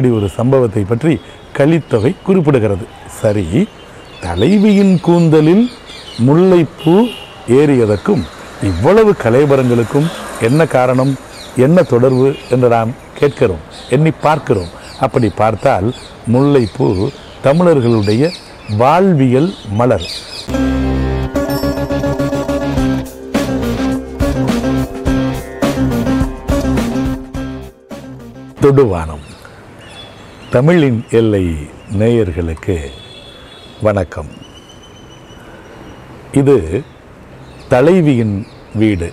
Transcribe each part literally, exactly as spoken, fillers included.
இப்படி ஒரு சம்பவத்தை பற்றி கலித்தொகை குறிப்பிடுகிறது. சரி, தலைவியின் கூந்தலில் முல்லைப்பூ ஏறியதற்கும் இவ்வளவு கலைபரங்களுக்கும் என்ன காரணம், என்ன தொடர்பு என்று நாம் கேட்கிறோம், எண்ணி பார்க்கிறோம். அப்படி பார்த்தால் முல்லைப்பூ தமிழர்களுடைய வாழ்வியல் மலர். தொடுவானம். தமிழின் எல்லை நேயர்களுக்கு வணக்கம். இது தலைவியின் வீடு.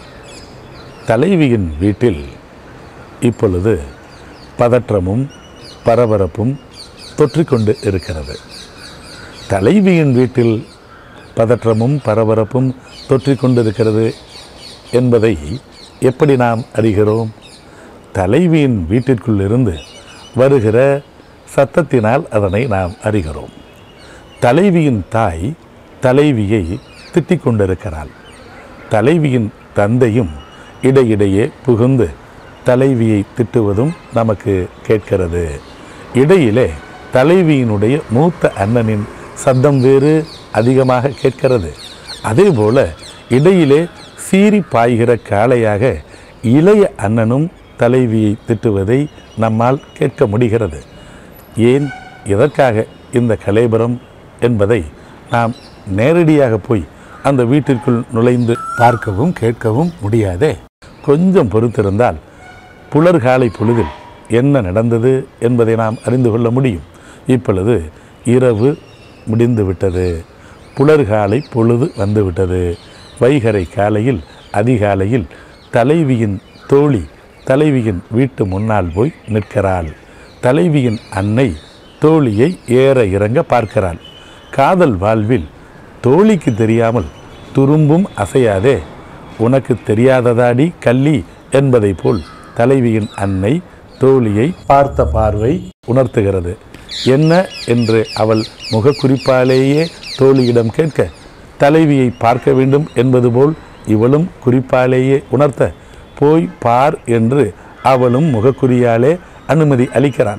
தலைவியின் வீட்டில் இப்பொழுது பதற்றமும் பரபரப்பும் தொற்றிக்கொண்டு இருக்கிறது. தலைவியின் வீட்டில் பதற்றமும் பரபரப்பும் தொற்றிக்கொண்டிருக்கிறது என்பதை எப்படி நாம் அறிகிறோம்? தலைவியின் வீட்டிற்குள் இருந்து வருகிற சத்தத்தினால் அதனை நாம் அறிகிறோம். தலைவியின் தாய் தலைவியை திட்டிக் கொண்டிருக்கிறாள். தலைவியின் தந்தையும் இடையிடையே புகுந்து தலைவியை திட்டுவதும் நமக்கு கேட்கிறது. இடையிலே தலைவியினுடைய மூத்த அண்ணனின் சத்தம் வேறு அதிகமாக கேட்கிறது. அதே போல இடையிலே சீறி பாய்கிற காளையாக இளைய அண்ணனும் தலைவியை திட்டுவதை நம்மால் கேட்க முடிகிறது. ஏன், எதற்காக இந்த கலைபரம் என்பதை நாம் நேரடியாக போய் அந்த வீட்டிற்குள் நுழைந்து பார்க்கவும் கேட்கவும் முடியாதே. கொஞ்சம் பொறுத்திருந்தால் புலர்காலை பொழுதில் என்ன நடந்தது என்பதை நாம் அறிந்து கொள்ள முடியும். இப்பொழுது இரவு முடிந்துவிட்டது, புலர்காலை பொழுது வந்துவிட்டது. வைகரை காலையில் அதிகாலையில் தலைவியின் தோழி தலைவியின் வீட்டு முன்னால் போய் நிற்கிறாள். தலைவியின் அன்னை தோழியை ஏற இறங்க பார்க்கிறாள். காதல் வாழ்வில் தோழிக்கு தெரியாமல் துரும்பும் அசையாதே, உனக்கு தெரியாததாடி கள்ளி என்பதை போல் தலைவியின் அன்னை தோழியை பார்த்த பார்வை உணர்த்துகிறது. என்ன என்று அவள் முகக்குறிப்பாலேயே தோழியிடம் கேட்க, தலைவியை பார்க்க வேண்டும் என்பது போல் இவளும் குறிப்பாலேயே உணர்த்த, போய் பார் என்று அவளும் முகக்குறியாலே அனுமதி அளிக்கிறாள்.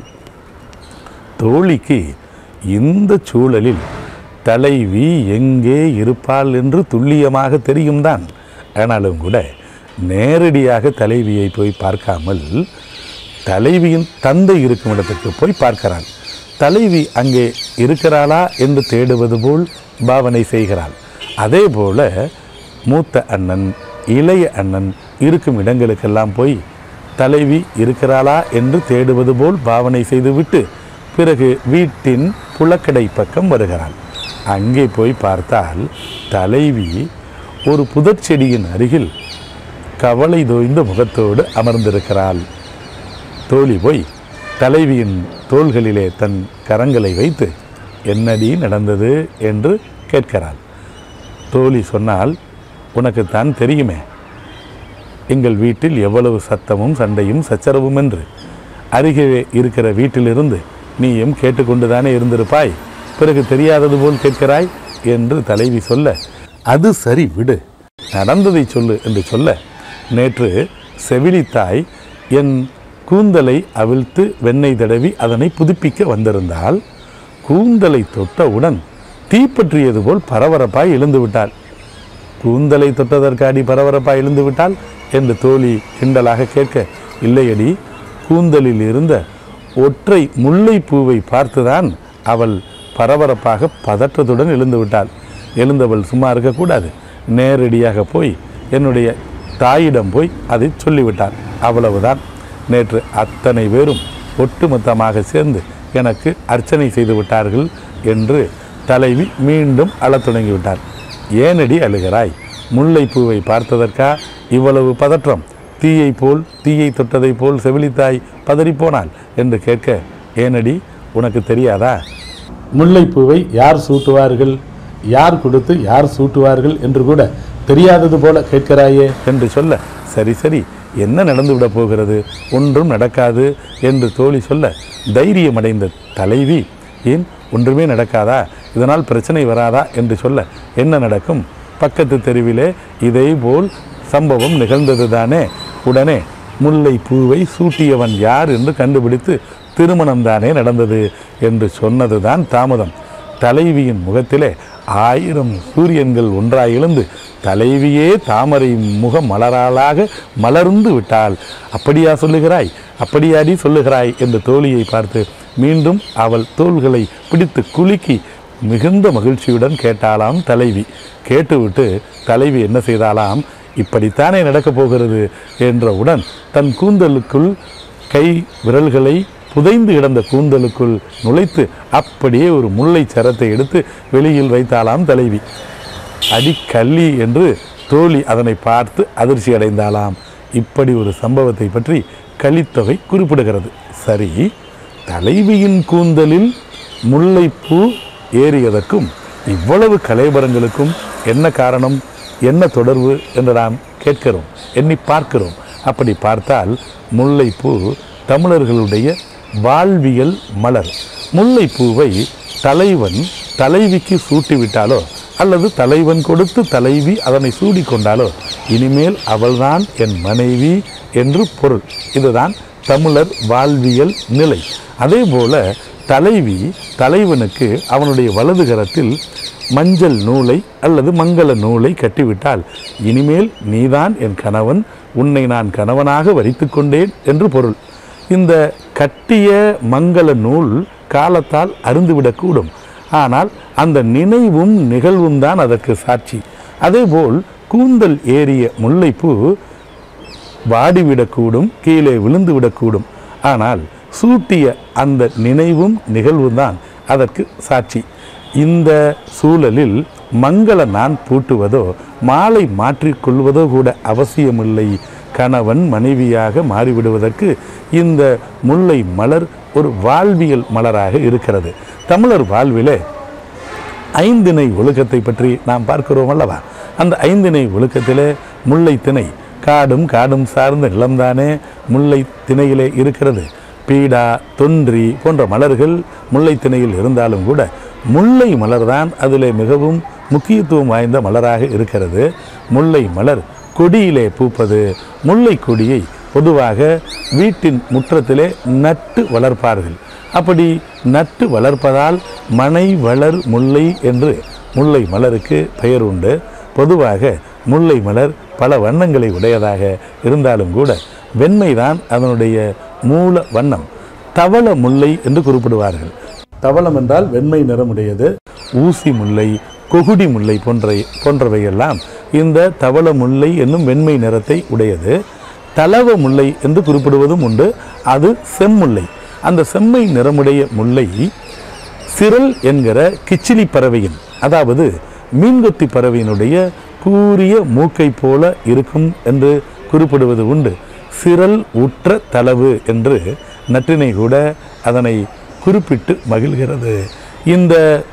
தோழிக்கு இந்த சூழலில் தலைவி எங்கே இருப்பாள் என்று துல்லியமாக தெரியும் தான். ஆனாலும் கூட நேரடியாக தலைவியை போய் பார்க்காமல் தலைவியின் தந்தை இருக்கும் இடத்துக்கு போய் பார்க்கிறாள். தலைவி அங்கே இருக்கிறாளா என்று தேடுவது போல் பாவனை செய்கிறாள். அதே போல மூத்த அண்ணன் இளைய அண்ணன் இருக்கும் இடங்களுக்கெல்லாம் போய் தலைவி இருக்கிறாளா என்று தேடுவது போல் பாவனை செய்துவிட்டு பிறகு வீட்டின் புலக்கடை பக்கம் வருகிறாள். அங்கே போய் பார்த்தால் தலைவி ஒரு புதர் செடியின் அருகில் கவலை தோய்ந்த முகத்தோடு அமர்ந்திருக்கிறாள். தோழி போய் தலைவியின் தோள்களிலே தன் கரங்களை வைத்து என்னடி நடந்தது என்று கேட்கிறாள். தோழி சொன்னால், உனக்குத்தான் தெரியுமே எங்கள் வீட்டில் எவ்வளவு சத்தமும் சண்டையும் சச்சரவும் என்று. அருகே இருக்கிற வீட்டிலிருந்து நீயும் கேட்டுக்கொண்டுதானே இருந்திருப்பாய், பிறகு தெரியாதது போல் கேட்கிறாய் என்று தலைவி சொல்ல, அது சரி விடு, நடந்ததை சொல்லு என்று சொல்ல, நேற்று செவிலித்தாய் என் கூந்தலை அவிழ்த்து வெண்ணெய் தடவி அதனை புதுப்பிக்க வந்திருந்தால் கூந்தலை தொட்டவுடன் தீப்பற்றியது போல் பரபரப்பாய் எழுந்து விட்டாள். கூந்தலை தொட்டதற்காடி பரபரப்பாய் எழுந்து விட்டாள் என்று தோழி கிண்டலாக கேட்க, இல்லையடி, கூந்தலில் இருந்த ஒற்றை முல்லை பூவை பார்த்துதான் அவள் பரபரப்பாக பதற்றத்துடன் எழுந்து விட்டாள். எழுந்தவள் சும்மா இருக்கக்கூடாது, நேரடியாக போய் என்னுடைய தாயிடம் போய் அதை சொல்லிவிட்டாள். அவ்வளவுதான். நேற்று அத்தனை பேரும் ஒட்டுமொத்தமாக சேர்ந்து எனக்கு அர்ச்சனை செய்து விட்டார்கள் என்று தலைவி மீண்டும் அழத் தொடங்கிவிட்டார். ஏனடி அழுகிறாய்? முல்லைப்பூவை பார்த்ததற்கா இவ்வளவு பதற்றம்? தீயை போல் தீயை தொட்டதை போல் செவிலித்தாய் பதறிப்போனாள் என்று கேட்க, ஏனடி உனக்கு தெரியாதா? முல்லைப்பூவை யார் சூட்டுவார்கள், யார் கொடுத்து யார் சூட்டுவார்கள் என்று கூட தெரியாதது போல கேட்கிறாயே என்று சொல்ல, சரி சரி என்ன நடந்துவிடப் போகிறது, ஒன்றும் நடக்காது என்று தோழி சொல்ல, தைரியமடைந்த தலைவி, ஏன் ஒன்றுமே நடக்காதா, இதனால் பிரச்சனை வராதா என்று சொல்ல, என்ன நடக்கும், பக்கத்து தெருவிலே இதே போல் சம்பவம் நிகழ்ந்தது தானே, உடனே முல்லை பூவை சூட்டியவன் யார் என்று கண்டுபிடித்து திருமணம்தானே நடந்தது என்று சொன்னதுதான் தாமதம். தலைவியின் முகத்திலே ஆயிரம் சூரியன்கள் ஒன்றாய் எழுந்து தலைவியே தாமரை முக மலராளாக மலர்ந்து விட்டாள். அப்படியா சொல்லுகிறாய், அப்படியாடி சொல்லுகிறாய் என்று தோழியை பார்த்து மீண்டும் அவள் தோள்களை பிடித்து குலுக்கி மிகுந்த மகிழ்ச்சியுடன் கேட்டாளாம் தலைவி. கேட்டுவிட்டு தலைவி என்ன செய்தாலாம், இப்படித்தானே நடக்கப் போகிறது என்றவுடன் தன் கூந்தலுக்குள் கை விரல்களை புதைந்து கிடந்த கூந்தலுக்குள் நுழைத்து அப்படியே ஒரு முல்லை சரத்தை எடுத்து வெளியில் வைத்தாளாம் தலைவி. அடிக்கல்லி என்று தோழி அதனை பார்த்து அதிர்ச்சி அடைந்தாளாம். இப்படி ஒரு சம்பவத்தை பற்றி கலித்தொகை குறிப்பிடுகிறது. சரி, தலைவியின் கூந்தலில் முல்லைப்பூ ஏறியதற்கும் இவ்வளவு கலைபரங்களுக்கும் என்ன காரணம், என்ன தொடர்பு என்று நாம் கேட்கிறோம், எண்ணி பார்க்கிறோம். அப்படி பார்த்தால் முல்லைப்பூ தமிழர்களுடைய வாழ்வியல் மலர். முல்லைப்பூவை தலைவன் தலைவிக்கு சூட்டிவிட்டாலோ அல்லது தலைவன் கொடுத்து தலைவி அதனை சூடிக்கொண்டாலோ இனிமேல் அவள்தான் என் மனைவி என்று பொருள். இதுதான் தமிழர் வாழ்வியல் நிலை. அதே போல தலைவி தலைவனுக்கு அவனுடைய வலது கரத்தில் மஞ்சள் நூலை அல்லது மங்கள நூலை கட்டிவிட்டால் இனிமேல் நீதான் என் கணவன், உன்னை நான் கணவனாக வரித்து கொண்டேன் என்று பொருள். இந்த கட்டிய மங்கள நூல் காலத்தால் அருந்துவிடக்கூடும், ஆனால் அந்த நினைவும் நிகழ்வும் தான் அதற்கு சாட்சி. அதேபோல் கூந்தல் ஏறிய முல்லைப்பூ வாடிவிடக்கூடும், கீழே விழுந்து விடக்கூடும், ஆனால் சூட்டிய அந்த நினைவும் நிகழ்வும் தான் அதற்கு சாட்சி. இந்த சூழலில் மங்கள நான் பூட்டுவதோ மாலை மாற்றிக்கொள்வதோ கூட அவசியமில்லை. கணவன் மனைவியாக மாறிவிடுவதற்கு இந்த முல்லை மலர் ஒரு வாழ்வியல் மலராக இருக்கிறது. தமிழர் வாழ்விலே ஐந்திணை ஒழுக்கத்தை பற்றி நாம் பார்க்கிறோம் அல்லவா? அந்த ஐந்திணை ஒழுக்கத்திலே முல்லை திணை காடும் காடும் சார்ந்த நிலம்தானே முல்லை திணையிலே இருக்கிறது. பீடா, தொன்றி போன்ற மலர்கள் முல்லை திணையில் இருந்தாலும் கூட முல்லை மலர்தான் அதிலே மிகவும் முக்கியத்துவம் வாய்ந்த மலராக இருக்கிறது. முல்லை மலர் கொடியிலே பூப்பது. முல்லை கொடியை பொதுவாக வீட்டின் முற்றத்திலே நட்டு வளர்ப்பார்கள். அப்படி நட்டு வளர்ப்பதால் மனை வளர் முல்லை என்று முல்லை மலருக்கு பெயர் உண்டு. பொதுவாக முல்லை மலர் பல வண்ணங்களை உடையதாக இருந்தாலும் கூட வெண்மைதான் அதனுடைய மூல வண்ணம். தவள முல்லை என்று குறிப்பிடுவார்கள். தவளம் என்றால் வெண்மை நிறமுடையது. ஊசி முல்லை, கொகுடி முல்லை போன்ற போன்றவையெல்லாம் இந்த தவள முல்லை என்னும் வெண்மை நிறத்தை உடையது. தலவ முல்லை என்று குறிப்பிடுவதும் உண்டு. அது செம்முல்லை. அந்த செம்மை நிறமுடைய முல்லை சிரல் என்கிற கிச்சிலி பறவையின், அதாவது மீன்கொத்தி பறவையினுடைய கூரிய மூக்கை போல இருக்கும் என்று குறிப்பிடுவது உண்டு. சிரல் உற்ற தளவு என்று நற்றினை கூட அதனை குறிப்பிட்டு மகிழ்கிறது. இந்த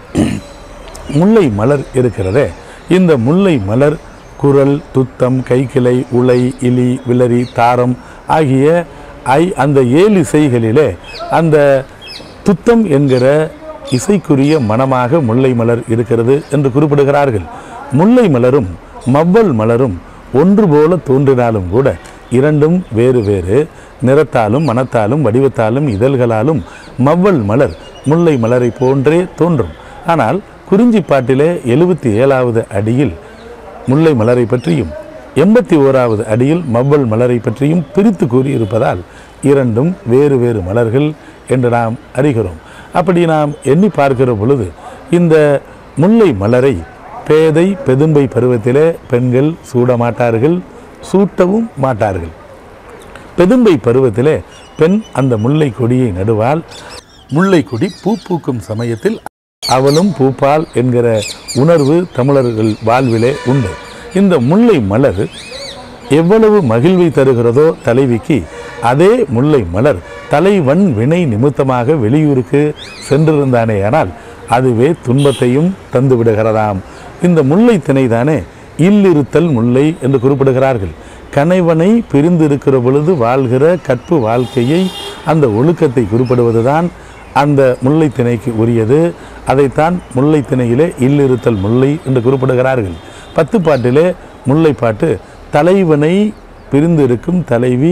முல்லை மலர் இருக்கிறதே, இந்த முல்லை மலர் குரல், துத்தம், கைக்கிளை, உலை, இலி, விளரி, தாரம் ஆகிய ஐ அந்த ஏழு இசைகளிலே அந்த துத்தம் என்கிற இசைக்குரிய மனமாக முல்லை மலர் இருக்கிறது என்று குறிப்பிடுகிறார்கள். முல்லை மலரும் மவ்வல் மலரும் ஒன்று போல தோன்றினாலும் கூட இரண்டும் வேறு வேறு நிறத்தாலும் மனத்தாலும் வடிவத்தாலும் இதழ்களாலும் மவ்வல் மலர் முல்லை மலரை போன்றே தோன்றும். ஆனால் குறிஞ்சிப்பாட்டிலே எழுபத்தி ஏழாவது அடியில் முல்லை மலரை பற்றியும் எண்பத்தி ஓராவது அடியில் மவ்வல் மலரை பற்றியும் பிரித்து கூறியிருப்பதால் இரண்டும் வேறு வேறு மலர்கள் என்று நாம் அறிகிறோம். அப்படி நாம் எண்ணி பார்க்கிற பொழுது இந்த முல்லை மலரை பேதை பெதும்பை பருவத்திலே பெண்கள் சூட மாட்டார்கள், சூட்டவும் மாட்டார்கள். பெதும்பை பருவத்திலே பெண் அந்த முல்லை கொடியை நடுவால் முல்லை கொடி பூ பூக்கும் சமயத்தில் அவளும் பூப்பால் என்கிற உணர்வு தமிழர்கள் வாழ்விலே உண்டு. இந்த முல்லை மலர் எவ்வளவு மகிழ்வை தருகிறதோ தலைவிக்கு, அதே முல்லை மலர் தலைவன் வினை நிமித்தமாக வெளியூருக்கு சென்றிருந்தானே ஆனால் அதுவே துன்பத்தையும் தந்து விடுகிறதாம். இந்த முல்லை திணைதானே இல்லிருத்தல் முல்லை என்று குறிப்பிடுகிறார்கள். கணவனை பிரிந்திருக்கிற பொழுது வாழ்கிற கற்பு வாழ்க்கையை, அந்த ஒழுக்கத்தை குறிப்பிடுவதுதான் அந்த முல்லை திணைக்கு உரியது. அதைத்தான் முல்லை திணையிலே இல்லிருத்தல் முல்லை என்று குறிப்பிடுகிறார்கள். பத்து பாட்டிலே முல்லைப்பாட்டு தலைவனை பிரிந்திருக்கும் தலைவி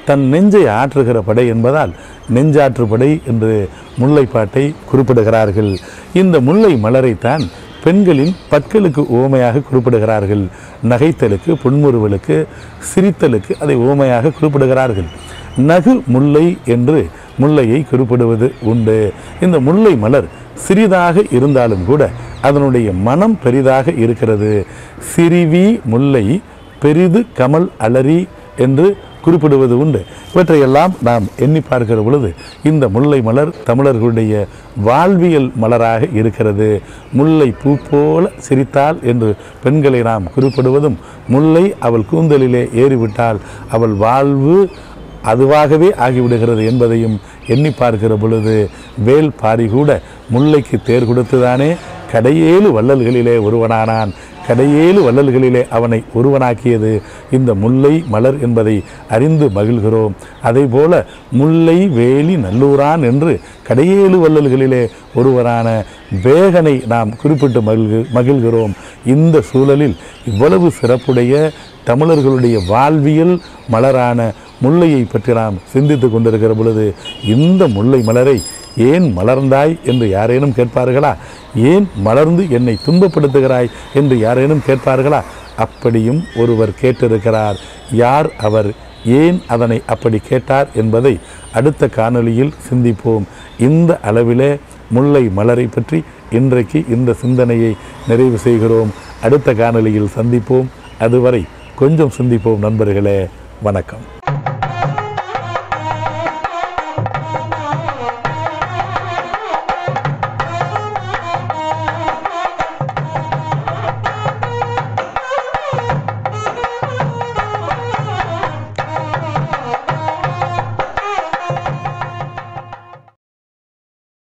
தன் நெஞ்சை ஆற்றுகிற படை என்பதால் நெஞ்சாற்று படை என்று முல்லைப்பாட்டை குறிப்பிடுகிறார்கள். இந்த முல்லை மலரைத்தான் பெண்களின் பற்களுக்கு உவமையாக குறிப்பிடுகிறார்கள். நகைத்தலுக்கு, புன்முறுவலுக்கு, சிரித்தலுக்கு அதை உவமையாக குறிப்பிடுகிறார்கள். நகு முல்லை என்று முல்லையை குறிப்பிடுவது உண்டு. இந்த முல்லை மலர் சிறிதாக இருந்தாலும் கூட அதனுடைய மனம் பெரிதாக இருக்கிறது. சிறிவி முல்லை பெரிது கமல் அலரி என்று குறிப்பிடுவது உண்டு. இவற்றையெல்லாம் நாம் எண்ணி பார்க்கிற பொழுது இந்த முல்லை மலர் தமிழர்களுடைய வாழ்வியல் மலராக இருக்கிறது. முல்லை பூ போல சிரித்தாள் என்று பெண்களை நாம் குறிப்பிடுவதும், முல்லை அவள் கூந்தலிலே ஏறிவிட்டால் அவள் வாழ்வு அதுவாகவே ஆகிவிடுகிறது என்பதையும் எண்ணி பார்க்கிற பொழுது, வேல் பாரி கூட முல்லைக்கு தேர் கொடுத்துதானே கடையேழு வள்ளல்களிலே ஒருவனானான். கடையேழு வள்ளல்களிலே அவனை ஒருவனாக்கியது இந்த முல்லை மலர் என்பதை அறிந்து மகிழ்கிறோம். அதே போல முல்லை வேலி நல்லூரான் என்று கடையேழு வள்ளல்களிலே ஒருவரான வேகனை நாம் குறிப்பிட்டு மகிழ்கு மகிழ்கிறோம். இந்த சூழலில் இவ்வளவு சிறப்புடைய தமிழர்களுடைய வாழ்வியல் மலரான முல்லையை பற்றி நாம் சிந்தித்து கொண்டிருக்கிற பொழுது, இந்த முல்லை மலரை ஏன் மலர்ந்தாய் என்று யாரேனும் கேட்பார்களா? ஏன் மலர்ந்து என்னை துன்பப்படுத்துகிறாய் என்று யாரேனும் கேட்பார்களா? அப்படியும் ஒருவர் கேட்டிருக்கிறார். யார் அவர்? ஏன் அதனை அப்படி கேட்டார் என்பதை அடுத்த காணொளியில் சிந்திப்போம். இந்த அளவிலே முல்லை மலரை பற்றி இன்றைக்கு இந்த சிந்தனையை நிறைவு செய்கிறோம். அடுத்த காணொளியில் சந்திப்போம். அதுவரை கொஞ்சம் சிந்திப்போம் நண்பர்களே. வணக்கம்.